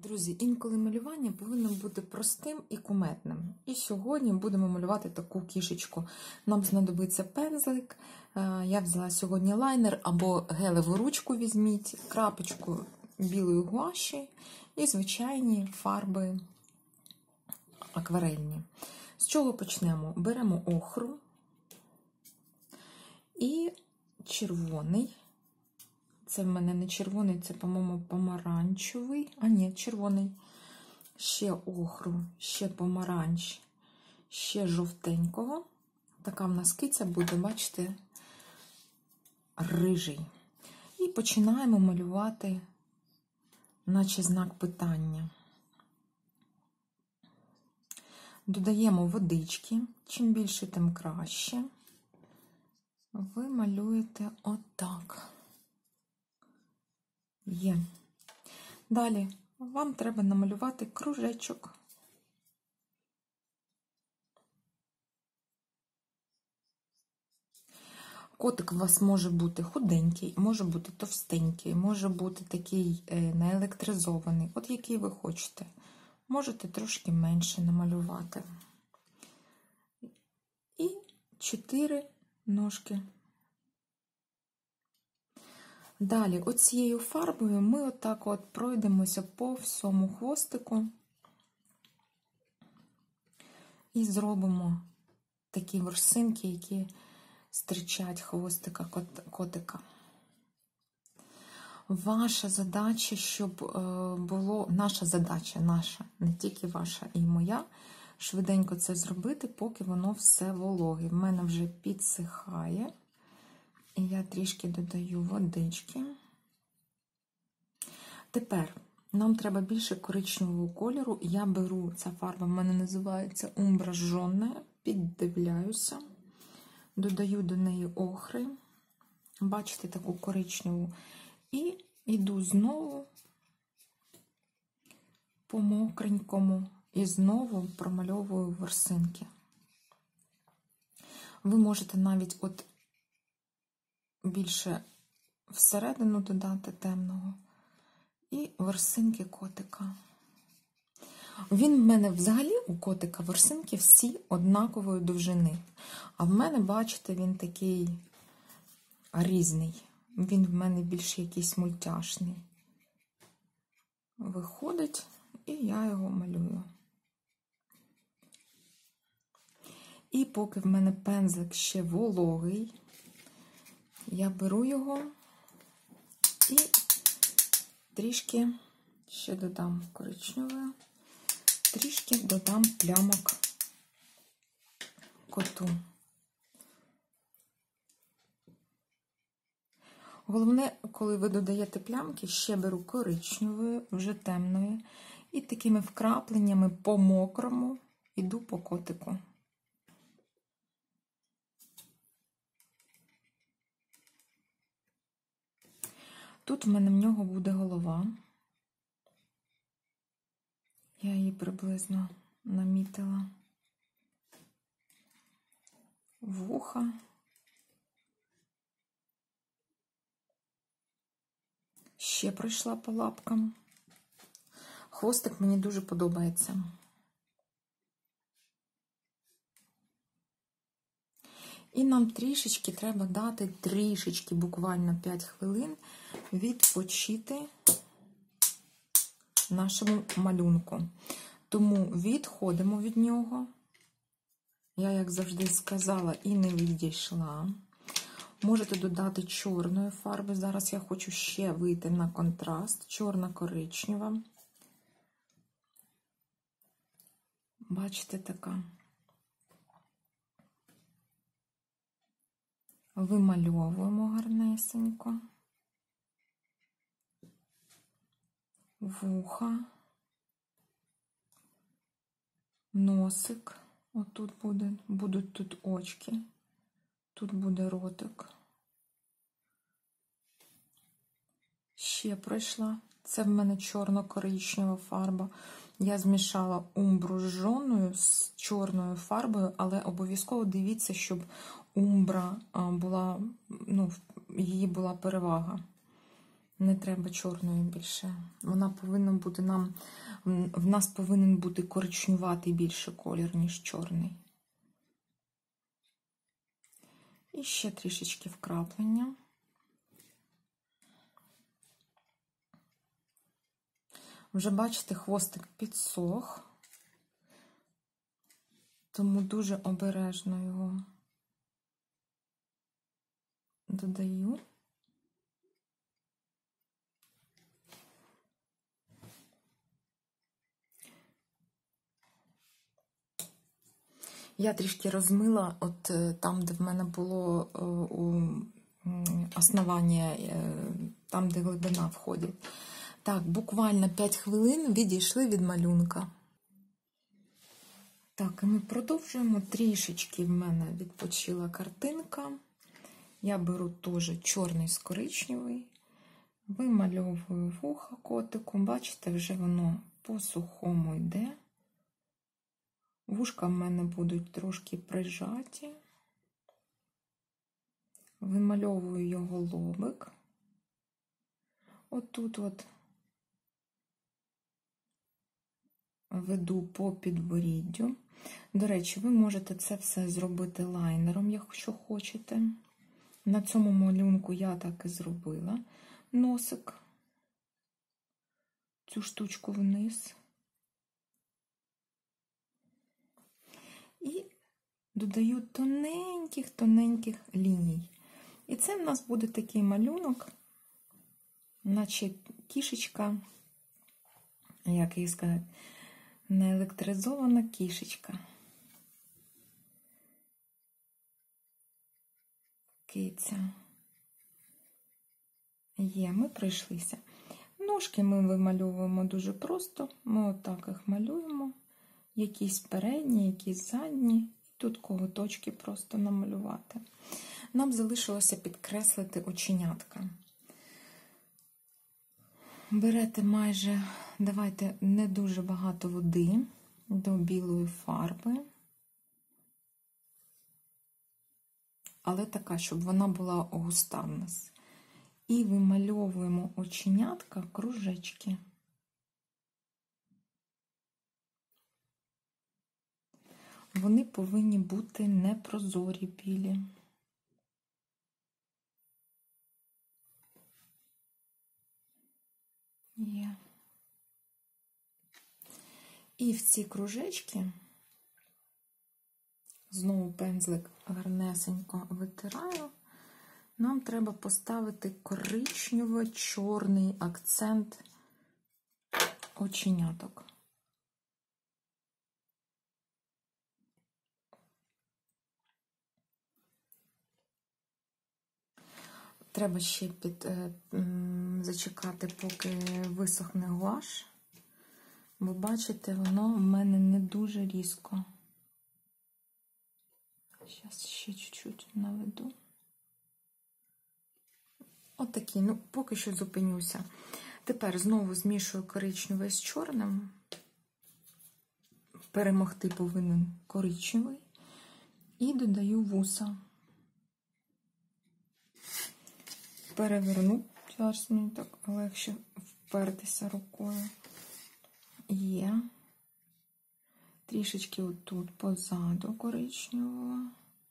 Друзі, інколи малювання повинно бути простим і кумедним. І сьогодні будемо малювати таку кішечку. Нам знадобиться пензлик. Я взяла сьогодні лайнер або гелеву ручку візьміть, крапочку білої гуаші і звичайні фарби акварельні. З чого почнемо? Беремо охру і червоний. Це в мене не червоний, це, по-моєму, помаранчевий. А ні, червоний. Ще охру, ще помаранч, ще жовтенького. Така в нас киця буде, бачите, рижий. І починаємо малювати, наче знак питання. Додаємо водички. Чим більше, тим краще. Ви малюєте отак. Є. Далі вам треба намалювати кружечок. Котик у вас може бути худенький, може бути товстенький, може бути такий наелектризований, от який ви хочете. Можете трошки менше намалювати. І 4 ножки. Далі, оцією фарбою ми отак от пройдемося по всьому хвостику і зробимо такі ворсинки, які стирчать хвостика котика. Ваша задача, щоб було, наша, не тільки ваша і моя, швиденько це зробити, поки воно все вологе. В мене вже підсихає. І я трішки додаю водички. Тепер нам треба більше коричневого кольору. Я беру, ця фарба в мене називається умбра жжона, піддивляюся, додаю до неї охри, бачите, таку коричневу, і йду знову по мокренькому і знову промальовую ворсинки. Ви можете навіть от більше всередину додати темного і ворсинки котика. Він в мене взагалі, у котика ворсинки всі однакової довжини. А в мене, бачите, він такий різний. Він в мене більш якийсь мультяшний. Виходить, і я його малюю. І поки в мене пензлик ще вологий, я беру його і трішки ще додам коричневої, трішки додам плямок коту. Головне, коли ви додаєте плямки, ще беру коричневої, вже темної, і такими вкрапленнями по мокрому йду по котику. Тут в мене в нього буде голова. Я її приблизно намітила. Вуха. Ще пройшла по лапкам. Хвостик мені дуже подобається. І нам трішечки треба дати, трішечки, буквально 5 хвилин, відпочити нашому малюнку. Тому відходимо від нього. Я, як завжди, сказала і не відійшла. Можете додати чорної фарби. Зараз я хочу ще вийти на контраст. Чорно-коричнева. Бачите, така. Вимальовуємо гарнесенько. Вуха. Носик. Отут будуть тут очки. Тут буде ротик. Ще пройшла. Це в мене чорно-коричнева фарба. Я змішала умбру з жжоною, з чорною фарбою, але обов'язково дивіться, щоб умбра була, її була перевага. Не треба чорною більше. Вона повинна бути в нас повинен бути коричнюватий більше колір, ніж чорний. І ще трішечки вкраплення. Вже, бачите, хвостик підсох, тому дуже обережно його додаю. Я трішки розмила, от там, де в мене було основання, там, де глибина входить. Так, буквально 5 хвилин відійшли від малюнка. Так, і ми продовжуємо. Трішечки в мене відпочила картинка. Я беру теж чорний з коричневий, вимальовую вуха котику. Бачите, вже воно по-сухому йде. Вушка в мене будуть трошки прижаті. Вимальовую його лобик. Отут от веду по підборіддю. До речі, ви можете це все зробити лайнером, якщо хочете. На цьому малюнку я так і зробила. Носик, цю штучку вниз. І додаю тоненьких ліній. І це в нас буде такий малюнок, наче кішечка, як її сказати, наелектризована кішечка. Киця. Є, ми пройшлися. Ножки ми вимальовуємо дуже просто. Ми отак їх малюємо. Якісь передні, якісь задні. І тут коготочки просто намалювати. Нам залишилося підкреслити оченятка. Берете майже, давайте не дуже багато води до білої фарби. Але така, щоб вона була густа в нас. І вимальовуємо оченятка кружечки. Вони повинні бути непрозорі білі. Є. І в ці кружечки знову пензлик гарнесенько витираю. Нам треба поставити коричнево-чорний акцент оченяток. Треба ще зачекати, поки висохне гуаш, бо, бачите, воно в мене не дуже різко. Зараз ще чуть-чуть наведу. Отакі, ну, поки що зупинюся. Тепер знову змішую коричневий з чорним. Перемогти повинен коричневий. І додаю вуса. Переверну, зараз мені так легше впертися рукою. Є. Трішечки отут позаду коричневого.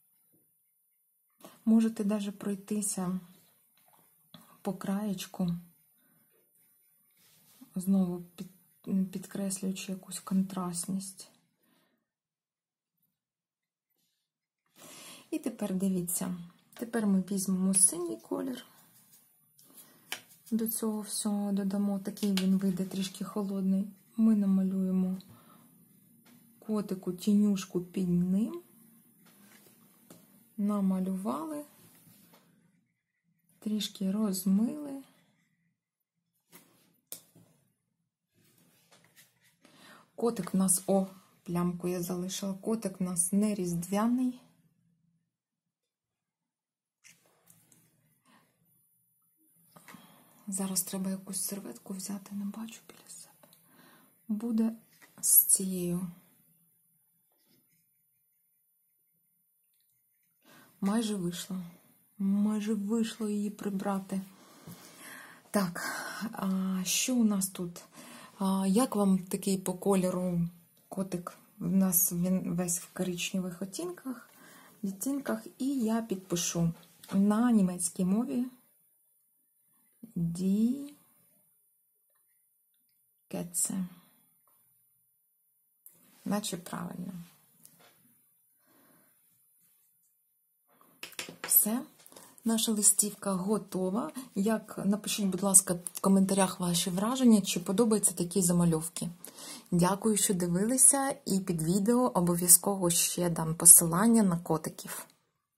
Можете навіть пройтися по краєчку, знову підкреслюючи якусь контрастність. І тепер дивіться, тепер ми візьмемо синій колір. До цього всього додамо, такий він вийде трішки холодний. Ми намалюємо котику тінюшку під ним. Намалювали, трішки розмили. Котик в нас, плямку я залишила, котик в нас не різдвяний. Зараз треба якусь серветку взяти, не бачу біля себе. Буде з цією. Майже вийшло її прибрати. Так, що у нас тут? Як вам такий по кольору котик? У нас він весь в коричневих відтінках, і я підпишу на німецькій мові Die Katze. Наче правильно. Все. Наша листівка готова. Напишіть, будь ласка, в коментарях ваші враження, чи подобаються такі замальовки. Дякую, що дивилися, і під відео обов'язково ще дам посилання на котиків.